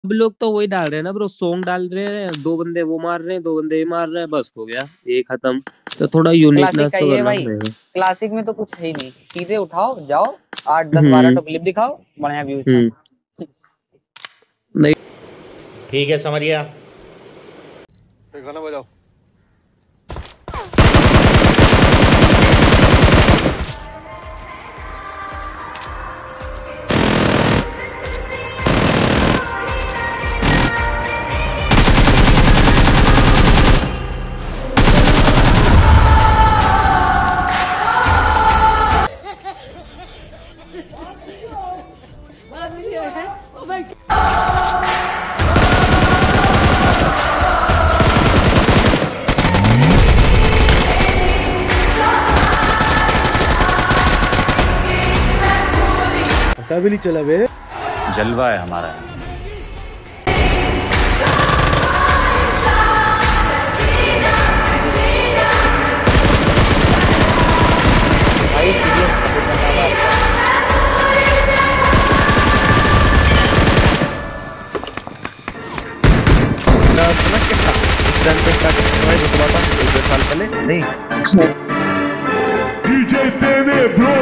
अब लोग तो वही डाल रहे हैं ना ब्रो, सॉन्ग डाल रहे हैं, दो बंदे वो मार रहे हैं, दो बंदे ये मार रहे हैं, बस हो गया ये खत्म। तो थोड़ा क्लासिक यूनिकनेस तो चाहिए करना भाई। पड़ेगा। क्लासिक में तो कुछ है ही नहीं, सीधे उठाओ जाओ, 8 10 12 हम्म। तो क्लिप दिखाओ, बढ़िया व्यूज हैं। हम्म। नहीं। ठीक है समझ गया। गाना बजाओ। पता भी नहीं चला बे। जलवा है हमारा। भाई सीरियस नहीं डीजे तेरे ब्रो